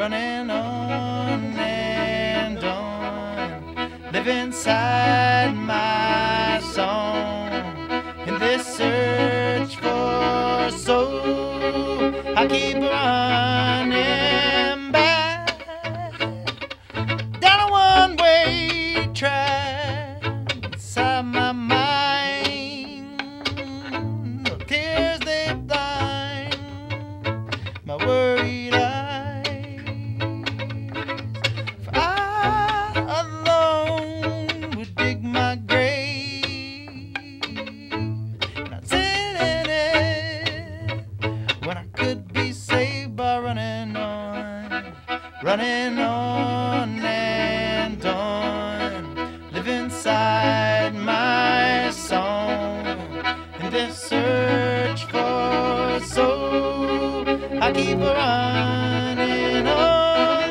running on and on, live inside my song, in this search for soul, I keep running back down a one-way track inside my mind. The tears they blind my worried eyes, for I alone would dig my grave, not sit in it when I could be saved by running on and on, live inside my song, in this search for soul, I keep running on.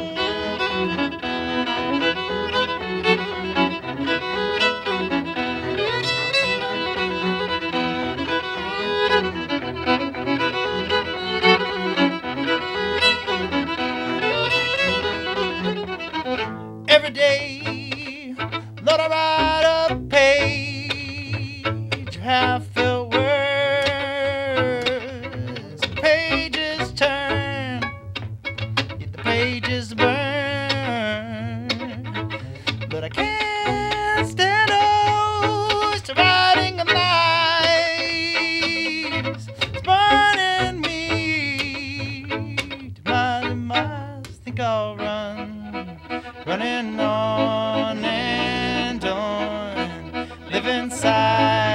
Every day, Lord, I write a page of half-filled words. The pages turn, yet the pages burn. But I can't stand close to writing a lies. It's burning me to my demise. Think I'll running on and on, live inside